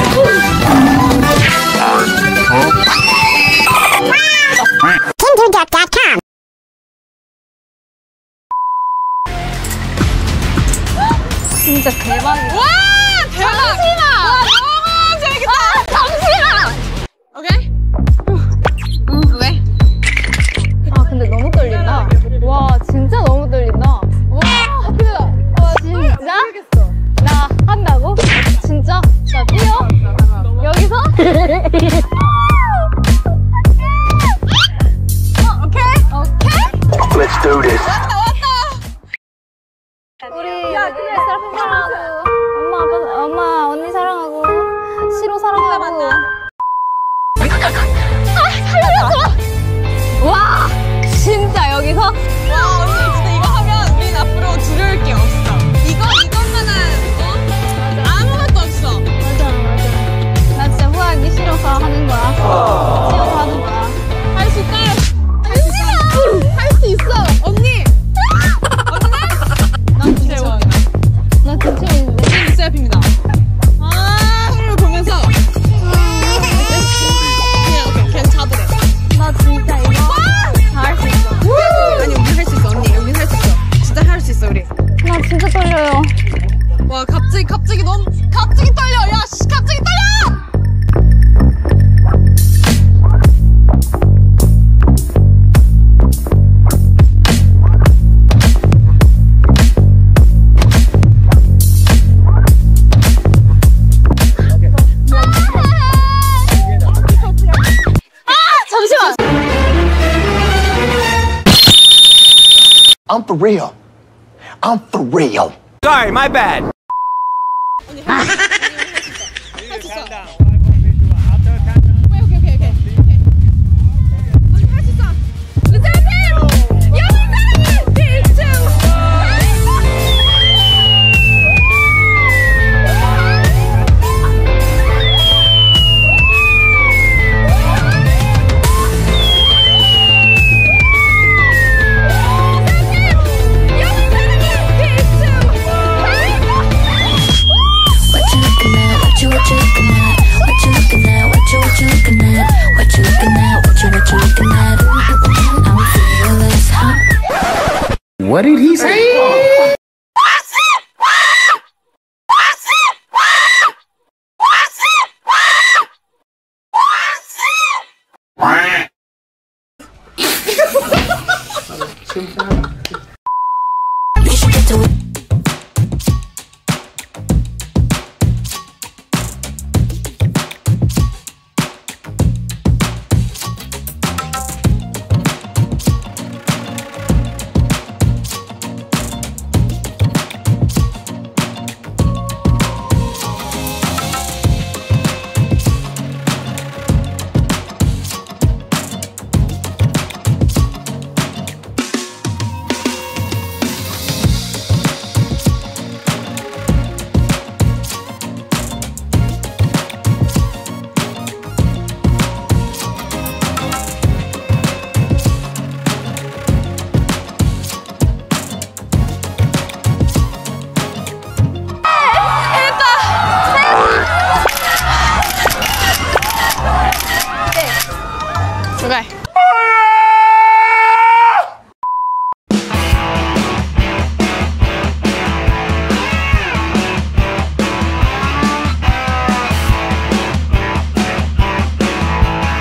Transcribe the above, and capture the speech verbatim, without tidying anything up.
진짜 대박이야. 와 대박. 잠시만. 와, 너무 재밌겠다. 아, 잠시만. 오케이. 응. 오케이. 아 근데 너무 떨린다. 와 진짜 너무 떨린다. 와 하트다. 와 진짜? 나 한다고? 진짜? 나 뛰어? 여기서? 어, 오케이. 오케이. Let's do this. 왔다 왔다. 우리 레스라핌 사랑하고 엄마 아빠 엄마 언니 사랑하고 시로 사랑하고. 아 살려줘. 와 진짜 여기서? 와 언니 진짜 이거 하면 우린 앞으로 두려울 게 없어. 이거 이것만은 어? 아무것도 없어. 맞아 맞아. 나 진짜 후회하기 싫어서 하는 거야. 싫어서 하는 거야. 할 수 있다. 할 수 있어. 할 수 있어. 언니. 언니. 난 진짜 웃기다. 나 진짜 있는데. 우린 세라핌이다. 아 하루를 보면서. 그냥 오케이 그냥 잡으래. 나 진짜 이거 다 할 수 있어. 아니 우리 할 수 있어 언니. 우리 할 수 있어. 진짜 할 수 있어 우리. 나 진짜 떨려요. 와 갑자기 갑자기 너무 갑자기 떨려. 야 씨 갑자기 떨려. 잠시만. I'm for real. I'm for real. Sorry, my bad. 언니 할 수 있어. 할 수 있어. 오케이 오케이 오케이 오케이. 언니 할 수 있어. 레스라핌! 야 레스라핌! 비추! What did he say?